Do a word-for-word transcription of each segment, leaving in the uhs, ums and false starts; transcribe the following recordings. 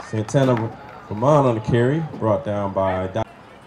Santana Vermont on the carry, brought down by Doc.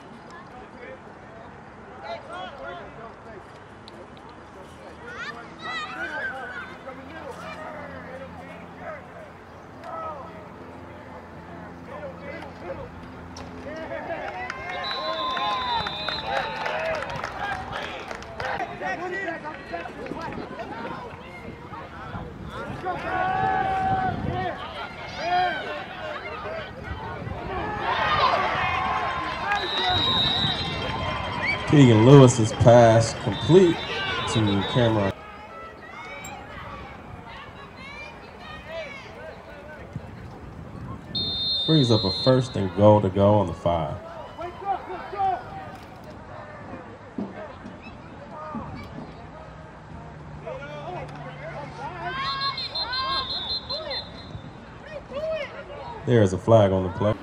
Keegan Lewis's pass complete to Cameron. Brings up a first and goal to go on the five. There's a flag on the play.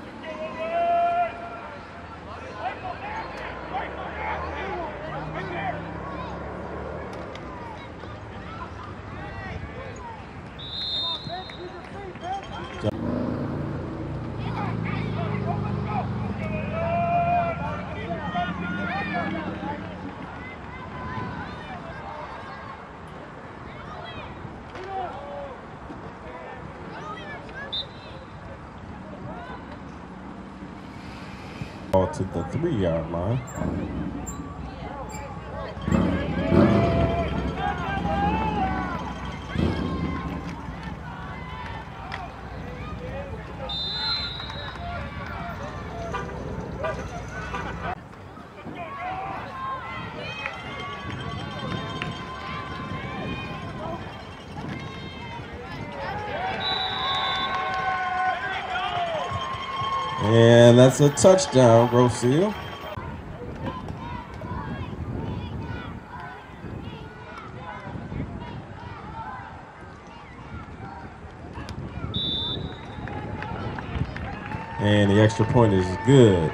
Ball to the three-yard line. And that's a touchdown, Grosse Ile. And the extra point is good.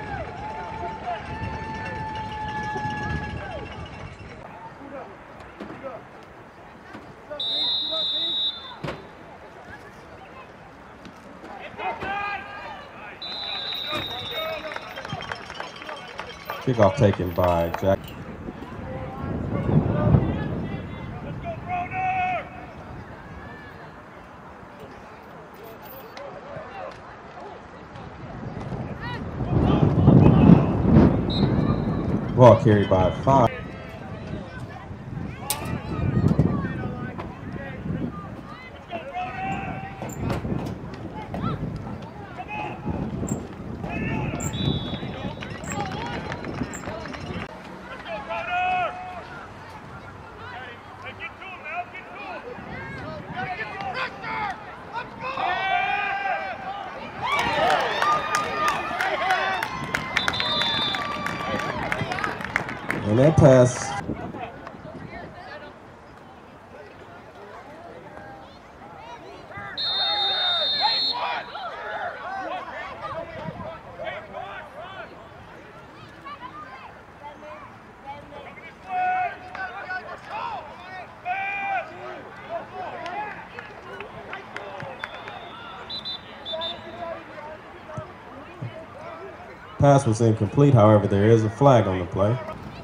Kickoff taken by Jack. Ball carried by five. And that pass. Pass was incomplete, however, there is a flag on the play.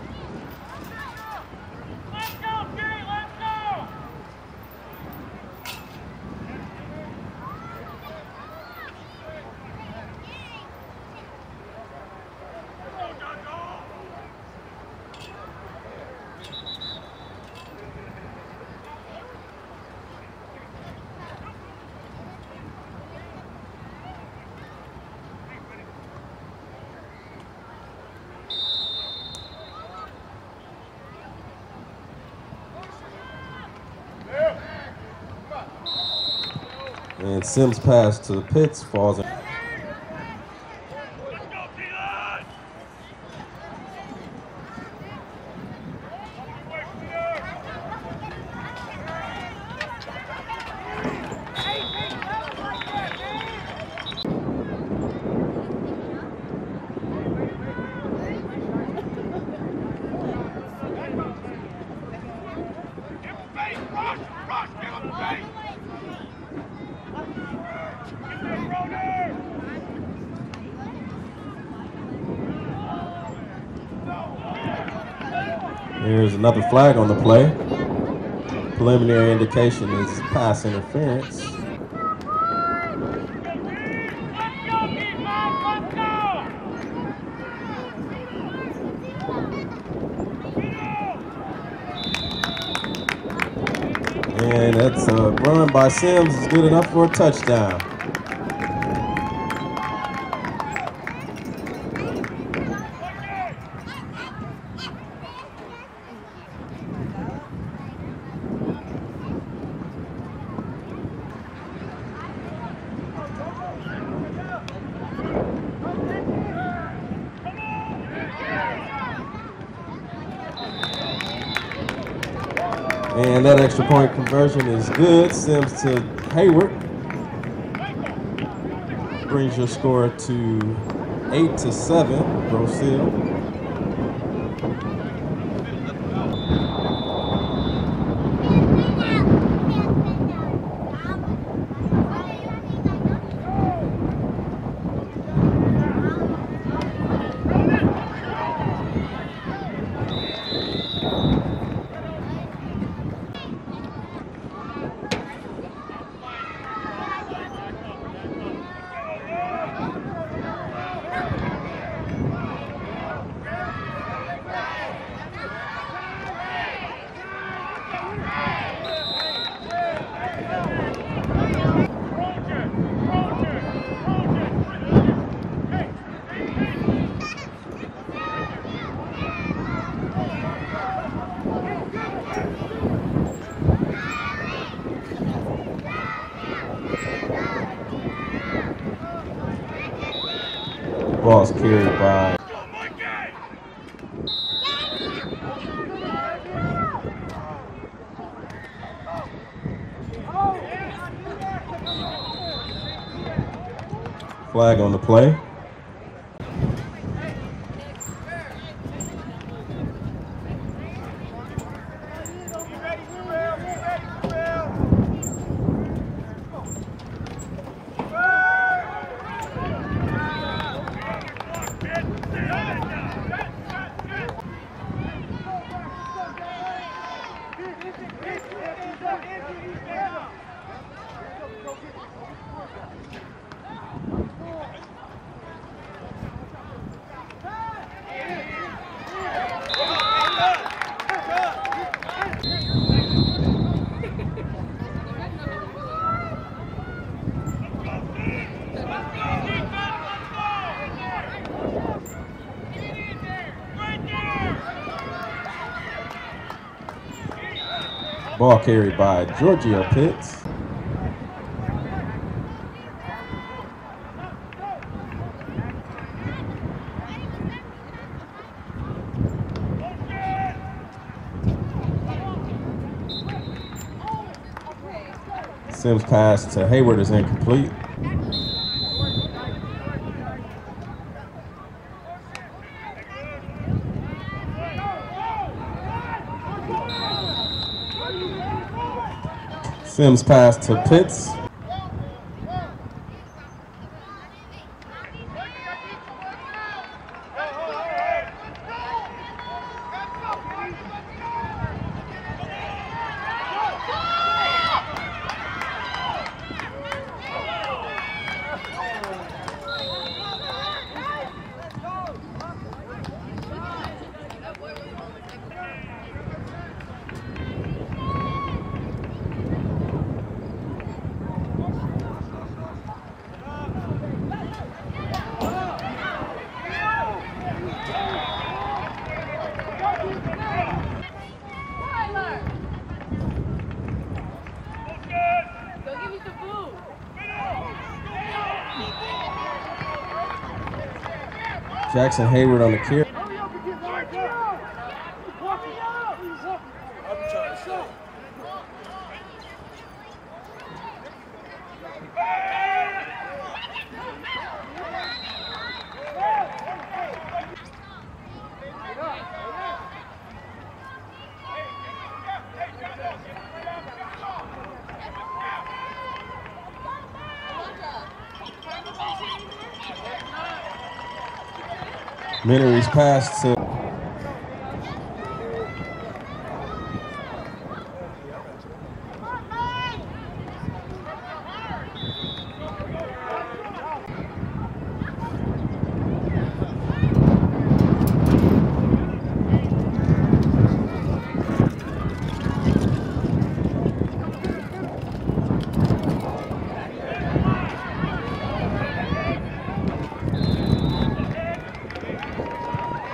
And Sims' pass to the pits falls in. Runner! Here's another flag on the play. Preliminary indication is pass interference. And that's a run by Sims is good enough for a touchdown. And that extra point conversion is good. Sims to Hayward. Brings your score to eight to seven, Grosse Ile. Ball's carried by flag on the play. Ball carried by Giorgio Pitts. Sims' pass to Hayward is incomplete. Sims' pass to Pitts. Jackson Hayward on the carry. Minery's pass to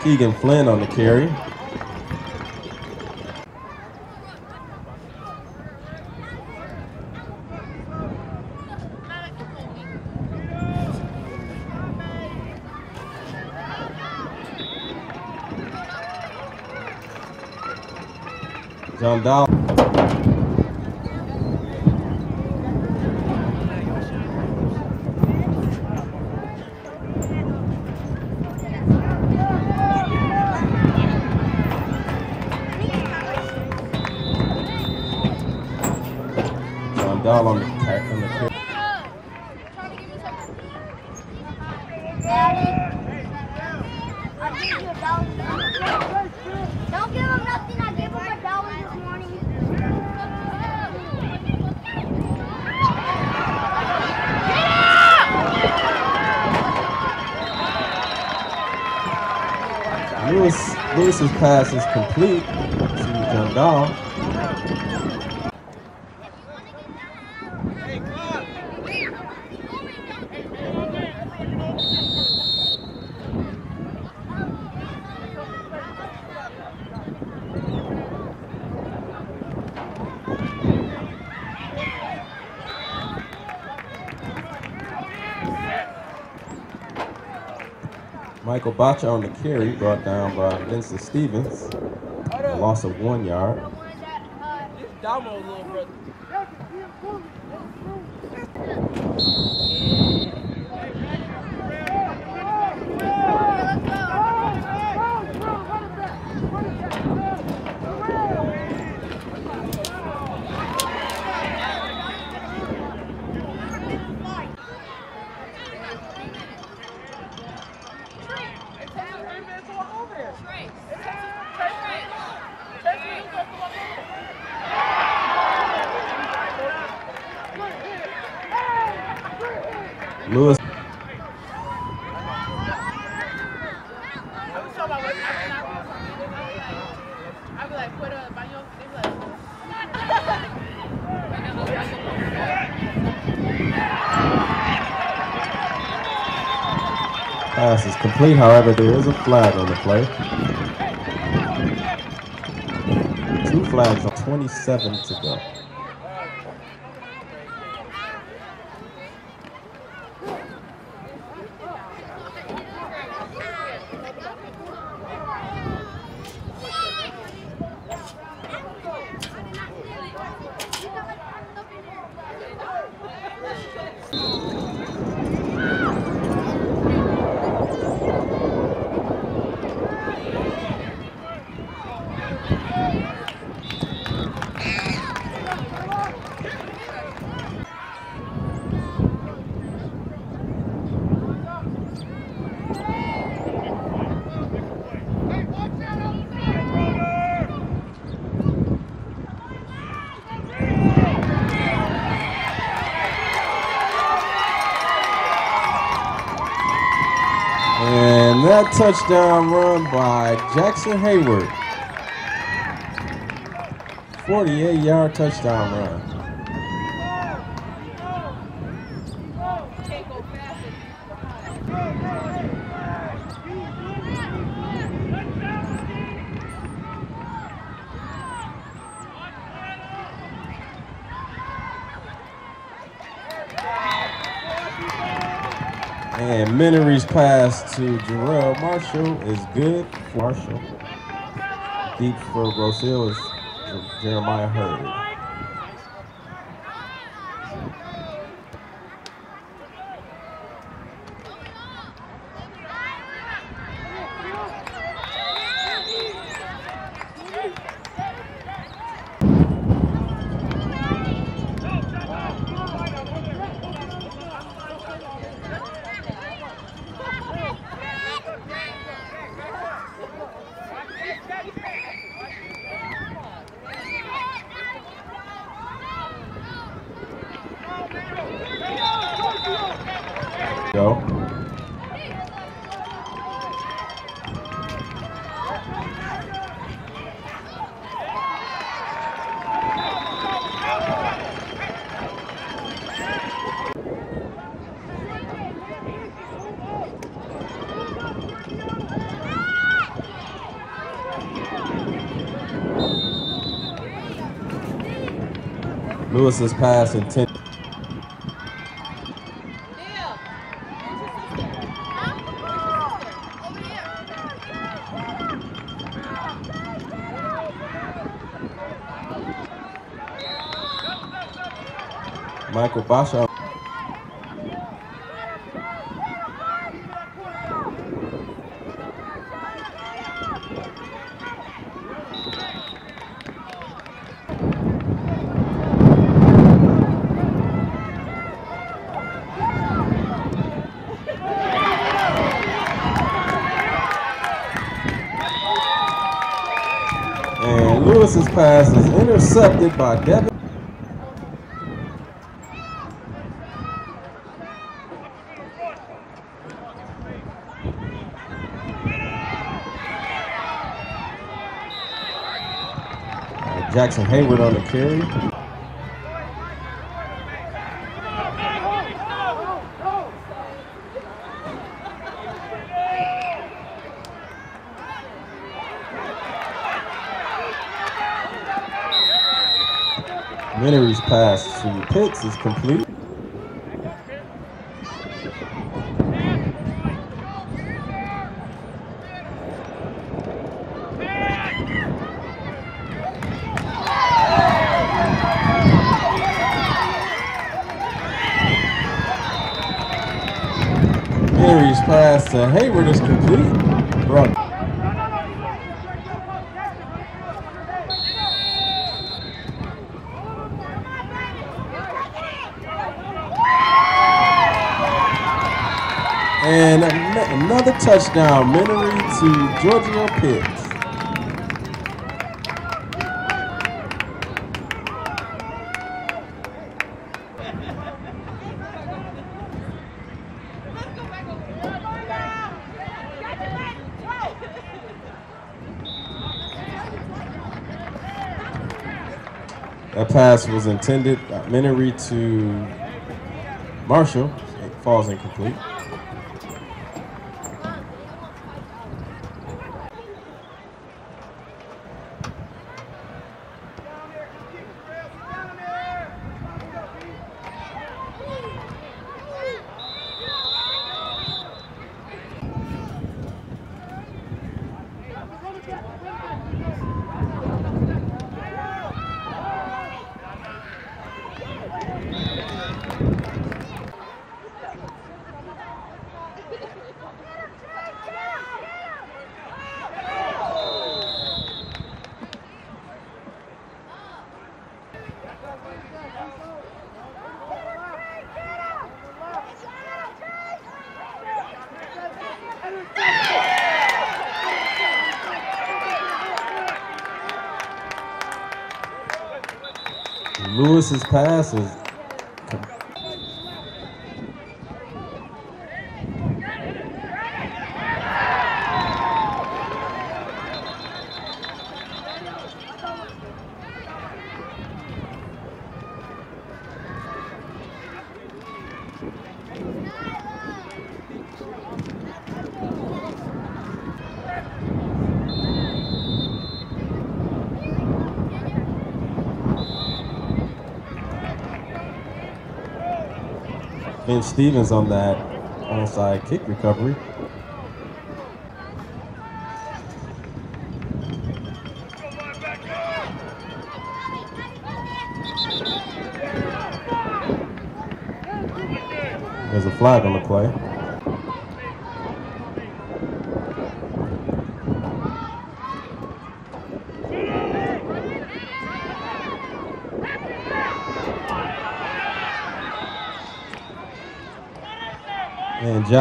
Keegan Flynn on the carry. John Dow. John Dow on the carry. On the carry. Don't give him nothing. I gave him a dollar this morning. Lewis, Lewis's pass is complete to John Dow. Michael Bacha on the carry, brought down by Vincent Stevens. A loss of one yard. This Damo's little brother. Lewis. Pass is complete, however, there is a flag on the play. Two flags on twenty-seven to go. And that touchdown run by Jackson Hayward. forty-eight yard touchdown run. And Menery's pass to Jarrell Marshall is good for Marshall. Deep for Grosse Ile is Jeremiah Hurd. Go. Lewis's pass intended. Michael Basha. And Lewis's pass is intercepted by Devin. Jackson Hayward on the carry. Minery's pass to Pitts is complete. Minery's pass to Hayward is complete. Run. And another touchdown, Minery to Giorgio Pitts. That pass was intended, uh, Minery to Marshall. It falls incomplete. Lewis's pass is Ben Stevens on that onside kick recovery. There's a flag on the play. And John.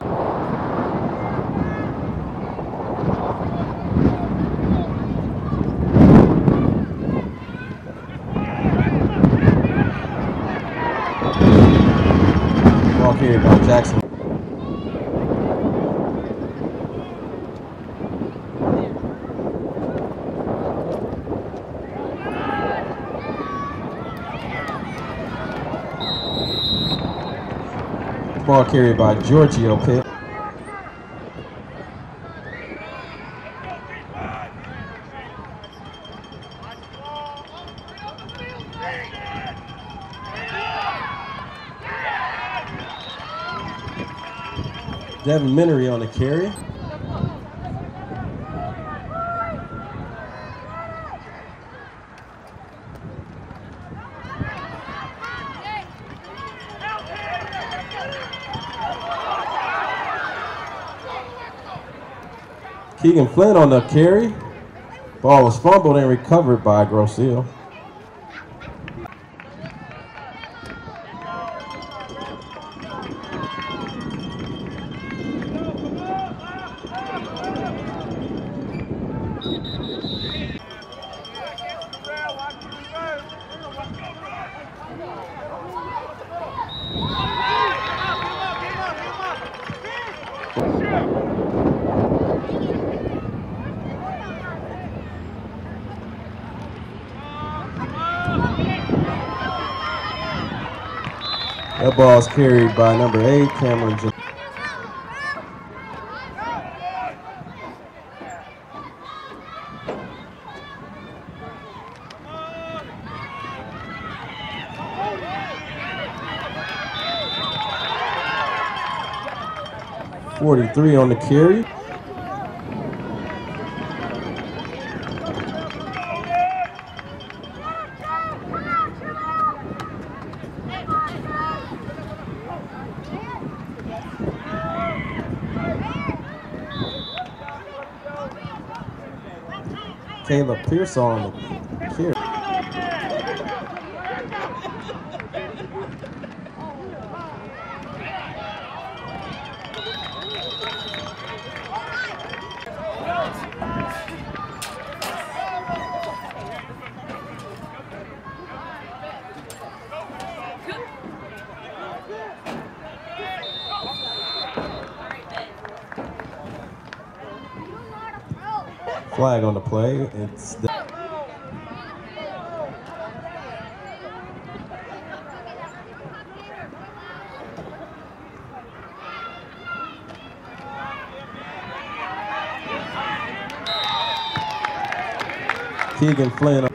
Ball carried by Jackson. Ball carried by Giorgio Pitt. Devin Minery on the carry. Keegan Flynn on the carry. Ball was fumbled and recovered by Grosse Ile. That ball is carried by number eight, Cameron J. forty-three on the carry. Caleb Pierce on the carry. Flag on the play. It's the Keegan Flynn.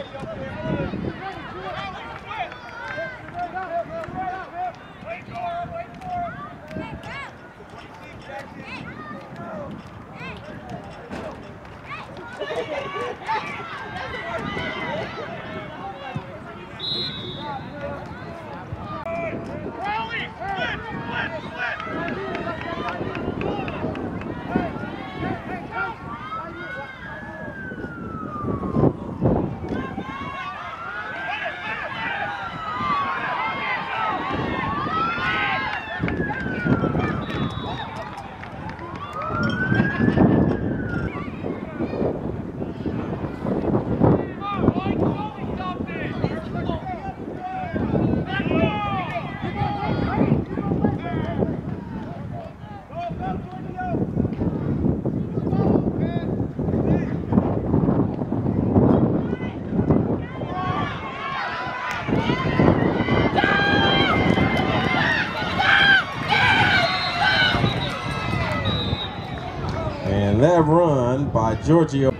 And that run by Giorgio.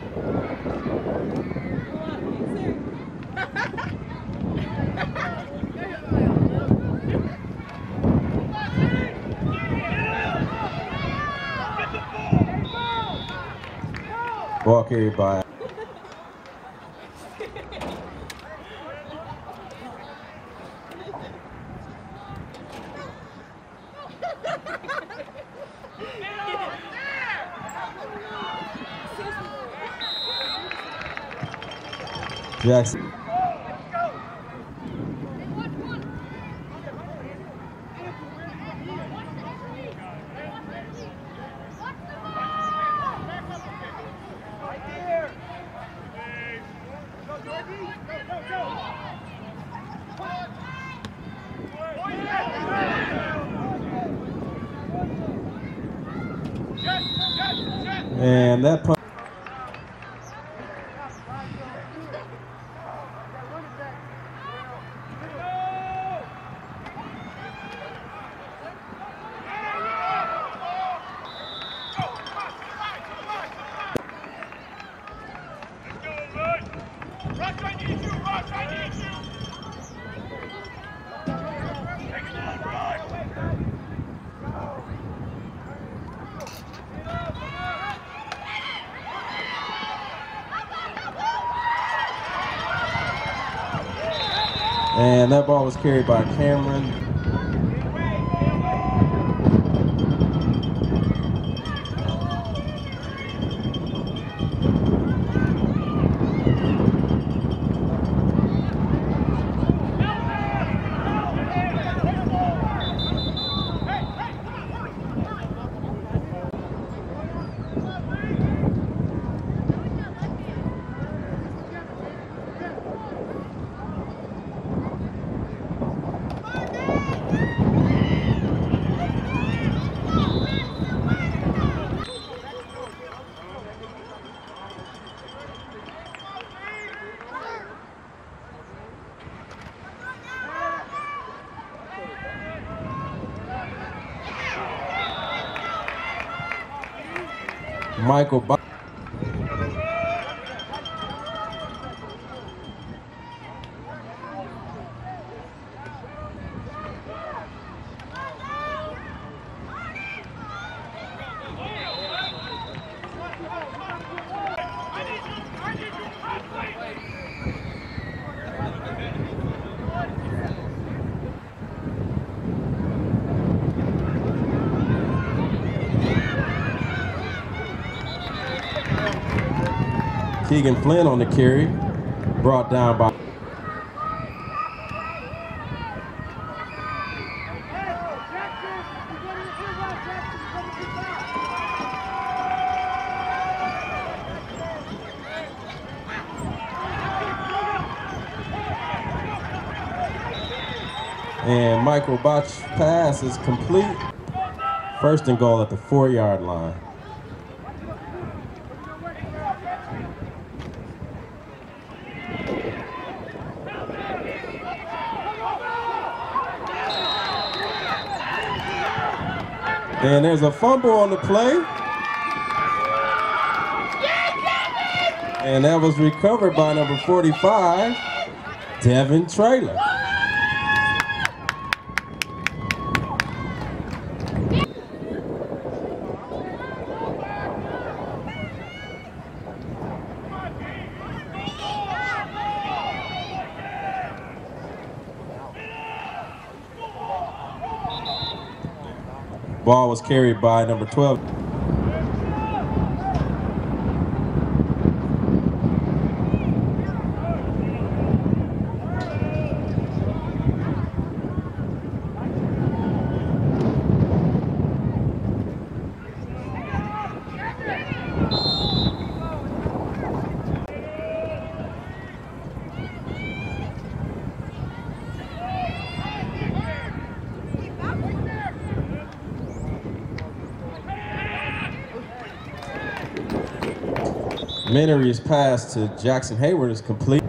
Ball carried by Jackson. And that punt. And that ball was carried by Cameron. Michael Bo Keegan Flynn on the carry, brought down by and Michael Botch's pass is complete. First and goal at the four-yard line. And there's a fumble on the play. And that was recovered by number forty-five, Devin Traylor. Ball was carried by number twelve. Menery's pass to Jackson Hayward is complete.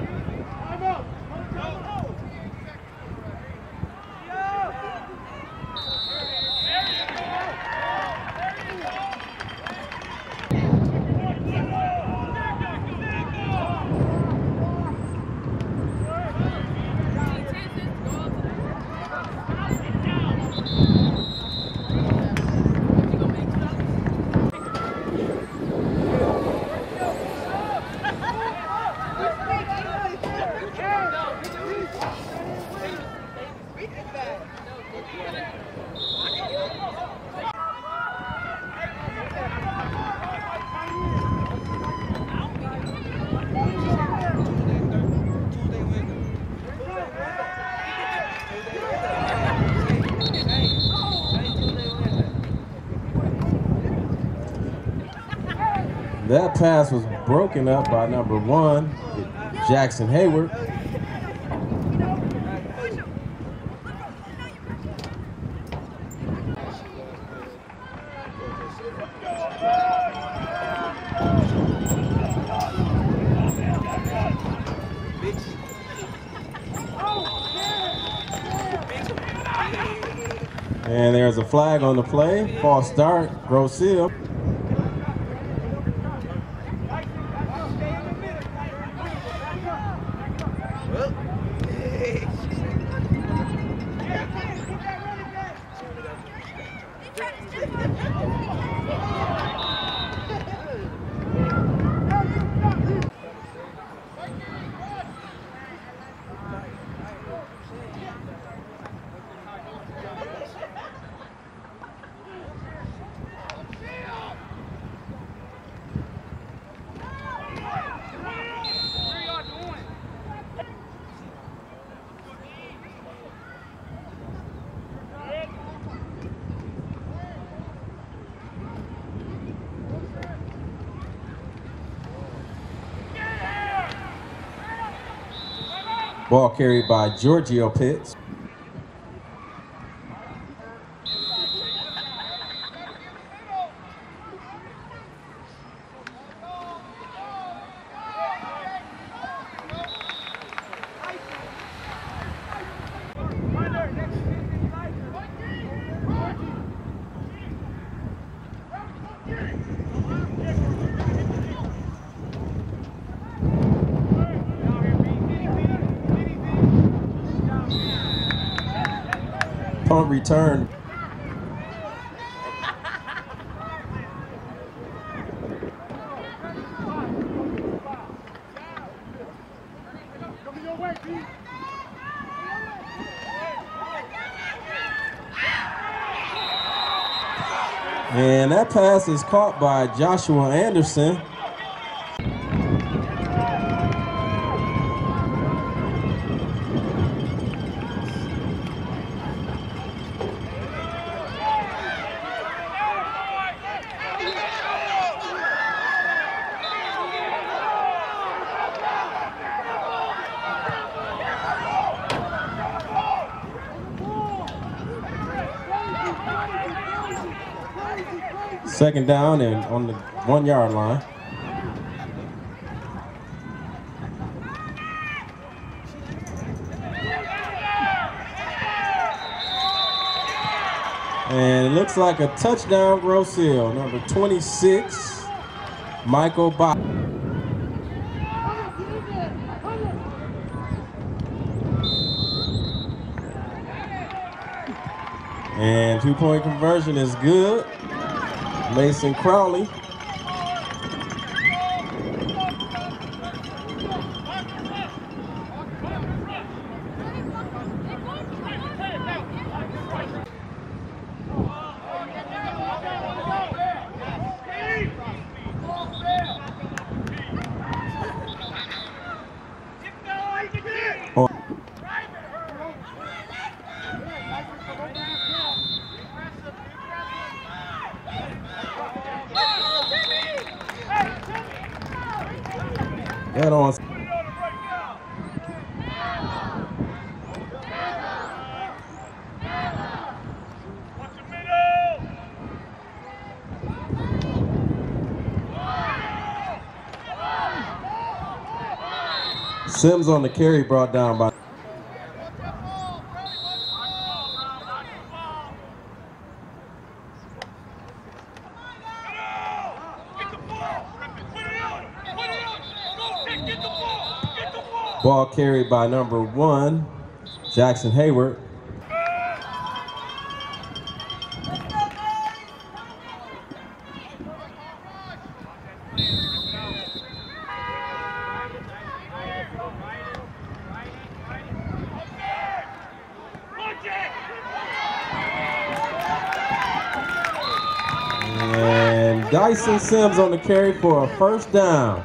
That pass was broken up by number one, Jackson Hayward. And there's a flag on the play. False start, Grosse Ile. Ball carried by Giorgio Pitts. Punt return. And that pass is caught by Joshua Anderson. Second down and on the one yard line. And it looks like a touchdown, Grosse Ile. Number twenty-six, Michael Bach. And two-point conversion is good. Mason Crowley. That on. Sims on the carry, brought down by. Ball carried by number one, Jackson Hayward. And Dyson Sims on the carry for a first down.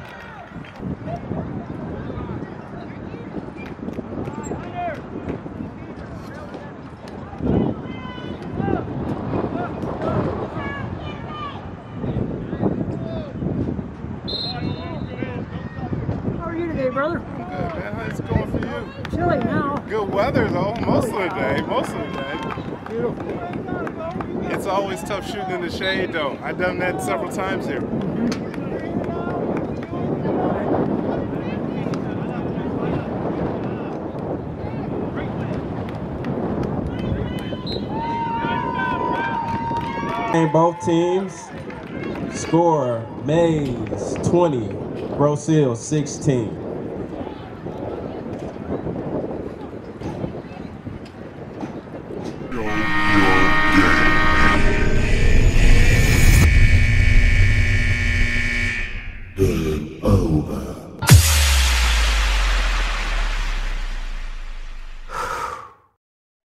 Brother? I'm good, man. How's it going for you? Chilly now. Good weather, though. Most of the day. Most of the day. Beautiful. It's always tough shooting in the shade, though. I've done that several times here. And both teams score Maize twenty, Grosse Ile sixteen. Game over.